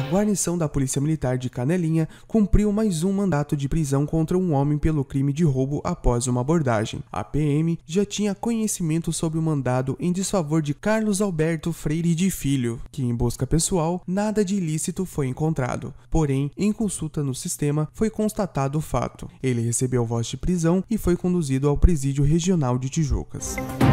guarnição da Polícia Militar de Canelinha cumpriu mais um mandato de prisão contra um homem pelo crime de roubo após uma abordagem. A PM já tinha conhecimento sobre o mandado em desfavor de Carlos Alberto Freire de Filho, que em busca pessoal nada de ilícito foi encontrado. Porém, em consulta no sistema foi constatado o fato. Ele recebeu voz de prisão e foi conduzido ao Presídio Regional de Tijucas.